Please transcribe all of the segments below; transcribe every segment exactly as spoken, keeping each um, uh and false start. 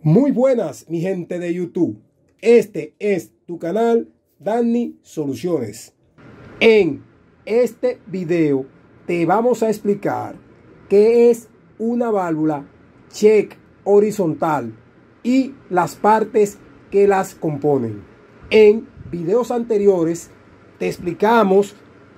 Muy buenas, mi gente de YouTube. Este es tu canal Danny Soluciones. En este video te vamos a explicar qué es una válvula check horizontal y las partes que las componen. En videos anteriores te explicamos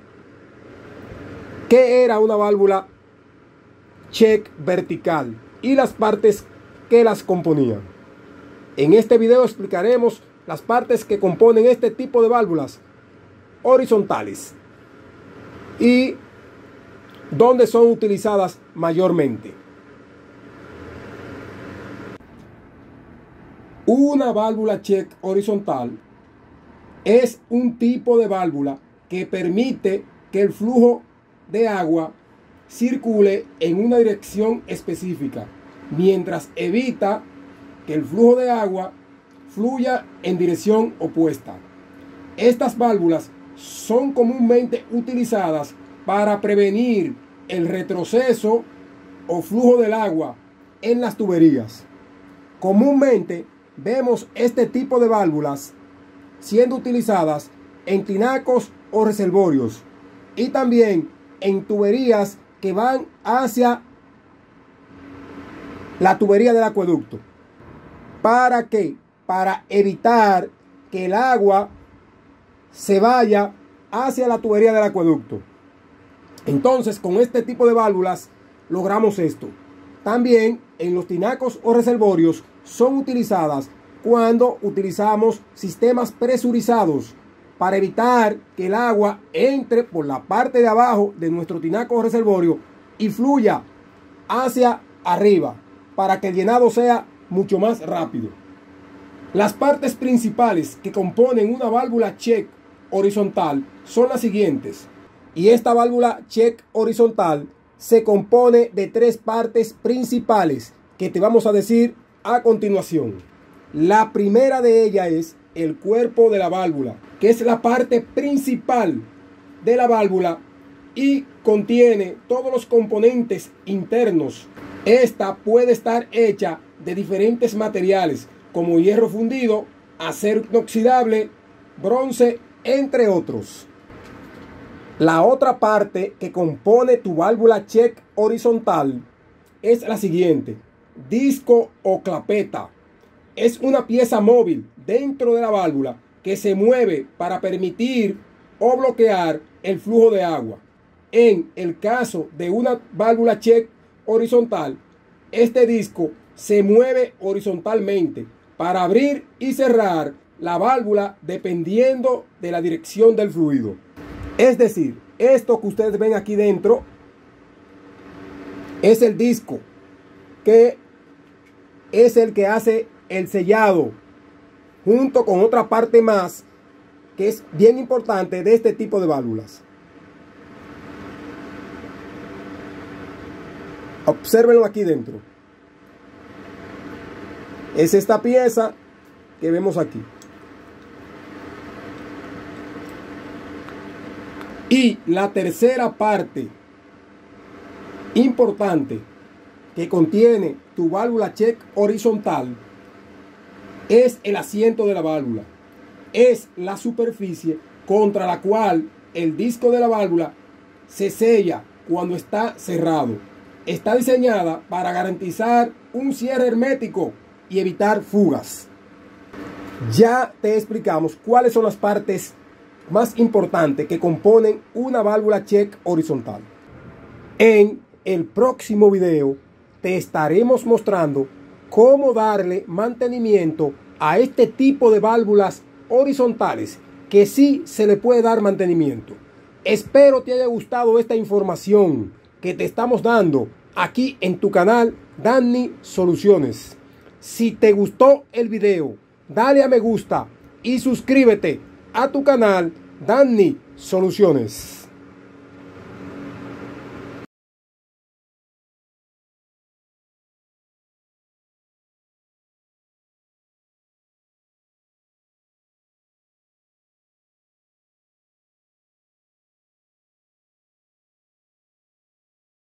qué era una válvula check vertical y las partes que las componían. En este video explicaremos las partes que componen este tipo de válvulas horizontales y dónde son utilizadas mayormente. Una válvula check horizontal es un tipo de válvula que permite que el flujo de agua circule en una dirección específica, mientras evita que el flujo de agua fluya en dirección opuesta. Estas válvulas son comúnmente utilizadas para prevenir el retroceso o flujo del agua en las tuberías. Comúnmente vemos este tipo de válvulas siendo utilizadas en tinacos o reservorios y también en tuberías que van hacia la tubería del acueducto. ¿Para qué? Para evitar que el agua se vaya hacia la tubería del acueducto. Entonces, con este tipo de válvulas logramos esto. También en los tinacos o reservorios son utilizadas cuando utilizamos sistemas presurizados para evitar que el agua entre por la parte de abajo de nuestro tinaco o reservorio y fluya hacia arriba, para que el llenado sea mucho más rápido. Las partes principales que componen una válvula check horizontal son las siguientes. Y esta válvula check horizontal se compone de tres partes principales que te vamos a decir a continuación. La primera de ellas es el cuerpo de la válvula, que es la parte principal de la válvula y contiene todos los componentes internos. Esta puede estar hecha de diferentes materiales como hierro fundido, acero inoxidable, bronce, entre otros. La otra parte que compone tu válvula check horizontal es la siguiente: disco o clapeta. Es una pieza móvil dentro de la válvula que se mueve para permitir o bloquear el flujo de agua. En el caso de una válvula check horizontal, este disco se mueve horizontalmente para abrir y cerrar la válvula dependiendo de la dirección del fluido. Es decir, esto que ustedes ven aquí dentro es el disco, que es el que hace el sellado, junto con otra parte más que es bien importante de este tipo de válvulas. Obsérvenlo aquí dentro. Es esta pieza que vemos aquí. Y la tercera parte importante que contiene tu válvula check horizontal es el asiento de la válvula. Es la superficie contra la cual el disco de la válvula se sella cuando está cerrado. Está diseñada para garantizar un cierre hermético y evitar fugas. Ya te explicamos cuáles son las partes más importantes que componen una válvula check horizontal. En el próximo video te estaremos mostrando cómo darle mantenimiento a este tipo de válvulas horizontales, que sí se le puede dar mantenimiento. Espero te haya gustado esta información que te estamos dando aquí en tu canal Danny Soluciones. Si te gustó el video, dale a me gusta y suscríbete a tu canal Danny Soluciones.